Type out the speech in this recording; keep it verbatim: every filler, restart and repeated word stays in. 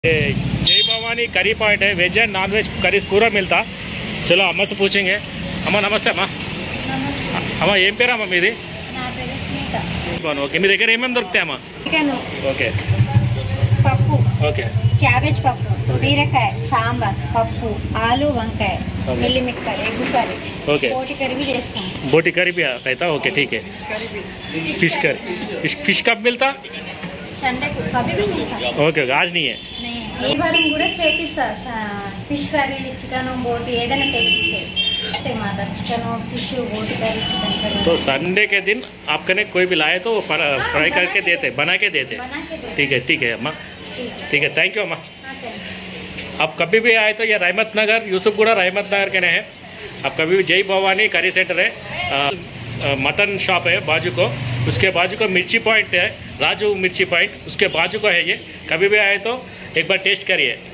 जय Bhavani curry point है, veg and non veg curries पूरा मिलता। चलो अम्मा से पूछेंगे। अम्मा नमస్తే అమ్మా। అమ్మా ఏం పేరు అమ్మా మీది? నా పేరు స్మిత। ఓకే, మీ దగ్గర ఏమేమి దొరుకుతాయి అమ్మా? చికెన్, ఓకే, పప్పు, ఓకే, క్యాబేజ్ పప్పు, బీరకాయ, సాంబార్, పప్పు, ఆలు వంకాయ, ఓకే, మిల్లి మిక్కర్, ఎగ్ కర్రీ, ఓకే, बोटी करी भी చేస్తాం। बोटी करी भी रहता? ओके ठीक है। फिश करी, फिश फिश कब मिलता? संडे को कभी भी मिलता। ఓకే, आज नहीं है। नहीं, ఏ వారం కూడా చేపిస్తా। ఫిష్ కర్రీ, చికెన్, बोटी ఏదైనా చేపిస్తే మాతా చికెన్, ఫిష్, बोटी करी, चिकन करी। तो संडे के दिन आपके ने कोई भी लाए तो वो फ्राई करके देते, बना के देते? ठीक है ठीक है अम्मा, ठीक है, थैंक यू अम्मा। आप कभी भी आए तो ये रहमत नगर, यूसुफगुड़ा रहमत नगर के ने है। आप कभी भी जय भवानी करी सेंटर है, आ, आ, मटन शॉप है बाजू को, उसके बाजू को मिर्ची पॉइंट है, राजू मिर्ची पॉइंट, उसके बाजू को है ये। कभी भी आए तो एक बार टेस्ट करिए।